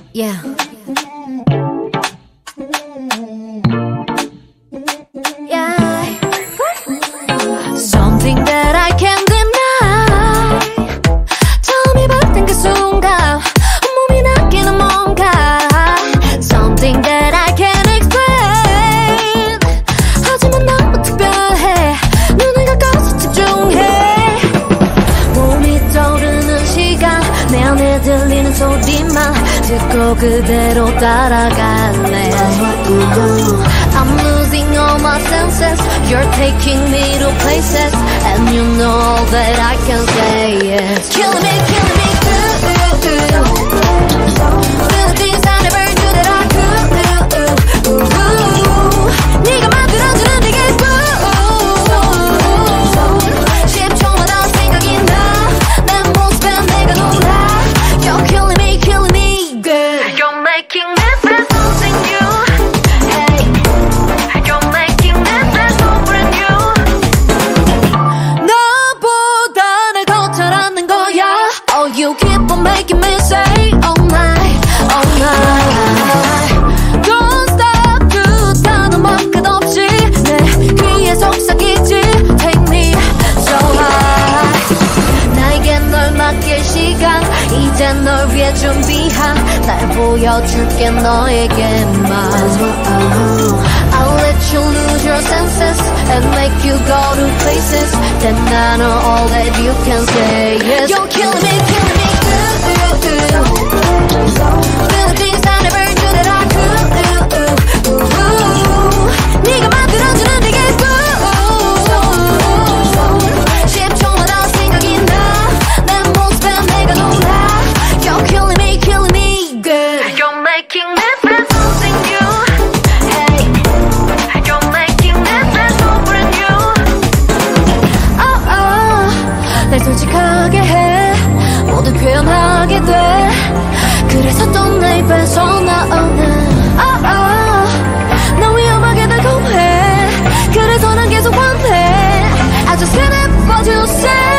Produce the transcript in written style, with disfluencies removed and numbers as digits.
Yeah. Yeah. Something that I can't deny. 처음이 바뀐 그 순간 몸이 낚이는 뭔가. Something that I can't explain. 하지만 너무 특별해. 눈을 감고서 집중해. 몸이 떠오르는 시간 내 안에 들리는 소리만 듣고 그대로 따라갈래. I'm losing all my senses. You're taking me to places, and you know that I can say yes. Killing me, doing things I never knew that I could. 네가 만들어주는 내게 십초마다 생각이 나. 내 모습에 내가 놀라. You're killing me, good. You're making me feel something new. Hey, you're making me feel so brand new. 너보다 날 더 잘 아는 거야. Oh, you keep on making me say all night, all night. Don't stop 그 단어만 끝없이 내 귀에 속삭이지. Take me so high. 나에게 널 맡길 시간 이제 널 위해 준비한 날 보여줄게 너에게만. I'll let you lose your senses and make you go to places. Then I know all that you can say yes. You're killing me, doing things I never knew that I could. 네가 만들어주는 내게 십초마다 생각이 나. 내 모습에 내가 놀라. You're killing me, good. You're making me feel something new. Hey, you're making me feel so brand new. Oh, oh, 날 솔직하게 해. 모두 표현하게 돼. 그래서 또 내 입에서 나오는 oh, oh, 너 위험하게 달콤해. 그래서 난 계속 원해. I just can't help but you say